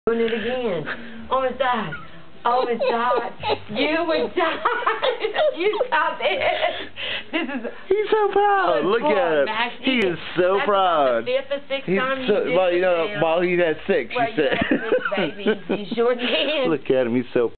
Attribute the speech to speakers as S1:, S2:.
S1: Doing it again. Almost died. Almost died. You would die. You stop it. This is.
S2: He's so proud. Look at him.
S1: Max.
S2: He is so
S1: That's
S2: proud.
S1: The fifth or sixth
S2: He's
S1: time
S2: so,
S1: you did
S2: well,
S1: it
S2: you know,
S1: now.
S2: while he had 6,
S1: Well,
S2: you said.
S1: you had 6 babies. You sure did.
S2: Look at him. He's so